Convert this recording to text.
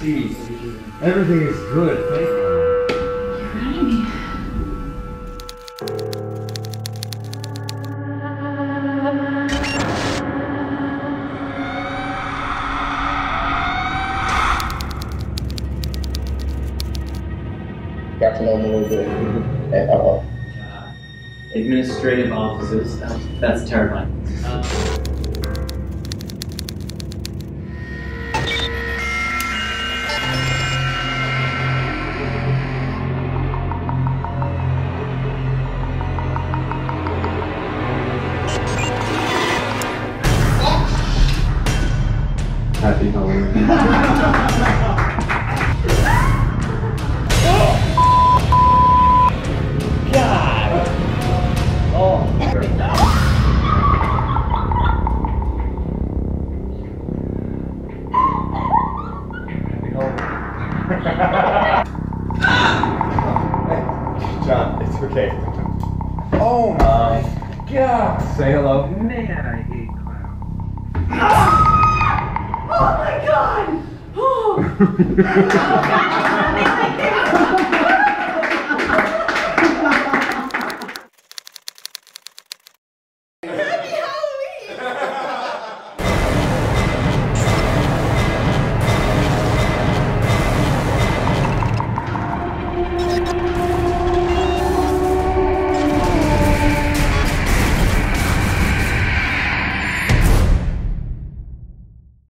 Jeez. Everything is good. Thank you. Got to know him a little bit. Administrative offices. That's terrifying. Happy Halloween. John, it's okay. Oh my God! Say hello. Man, I hate clowns. Oh my God! Oh.